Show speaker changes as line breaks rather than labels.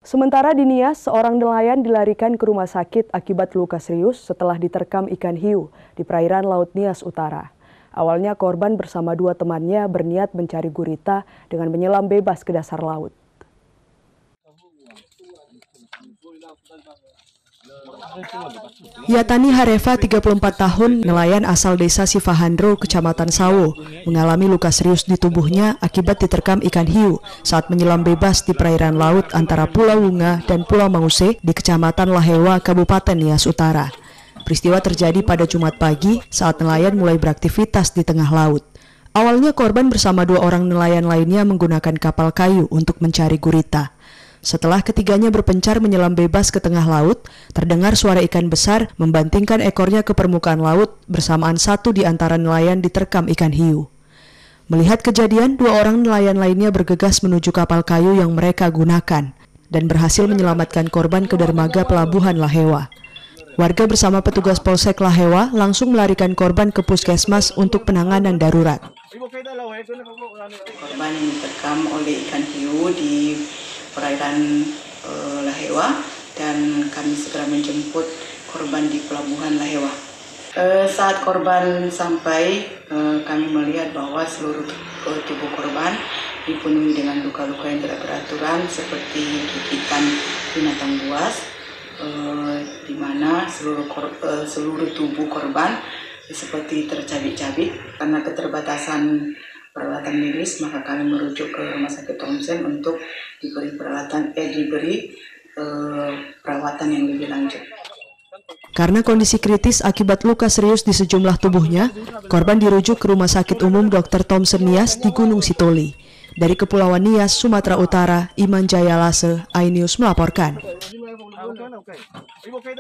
Sementara di Nias, seorang nelayan dilarikan ke rumah sakit akibat luka serius setelah diterkam ikan hiu di perairan Laut Nias Utara. Awalnya korban bersama dua temannya berniat mencari gurita dengan menyelam bebas ke dasar laut. Yatani Hareva, 34 tahun, nelayan asal desa Sifahandro, Kecamatan Sawo, mengalami luka serius di tubuhnya akibat diterkam ikan hiu saat menyelam bebas di perairan laut antara Pulau Wunga dan Pulau Manguse di Kecamatan Lahewa, Kabupaten Nias Utara. Peristiwa terjadi pada Jumat pagi saat nelayan mulai beraktivitas di tengah laut. Awalnya korban bersama dua orang nelayan lainnya menggunakan kapal kayu untuk mencari gurita. Setelah ketiganya berpencar menyelam bebas ke tengah laut, terdengar suara ikan besar membantingkan ekornya ke permukaan laut bersamaan satu di antara nelayan diterkam ikan hiu. Melihat kejadian, dua orang nelayan lainnya bergegas menuju kapal kayu yang mereka gunakan dan berhasil menyelamatkan korban ke dermaga pelabuhan Lahewa. Warga bersama petugas Polsek Lahewa langsung melarikan korban ke puskesmas untuk penanganan darurat.
Korban yang diterkam oleh ikan hiu di perairan Lahewa dan kami segera menjemput korban di pelabuhan Lahewa. Saat korban sampai, kami melihat bahwa seluruh tubuh korban dipenuhi dengan luka-luka yang tidak beraturan seperti gigitan binatang buas, di mana seluruh tubuh korban seperti tercabik-cabik. Karena keterbatasan peralatan medis, maka kami merujuk ke Rumah Sakit Thomson untuk diberi perawatan yang lebih lanjut.
Karena kondisi kritis akibat luka serius di sejumlah tubuhnya, korban dirujuk ke Rumah Sakit Umum Dr. Thomson Nias di Gunung Sitoli. Dari Kepulauan Nias, Sumatera Utara, Iman Jaya Lase, iNews melaporkan.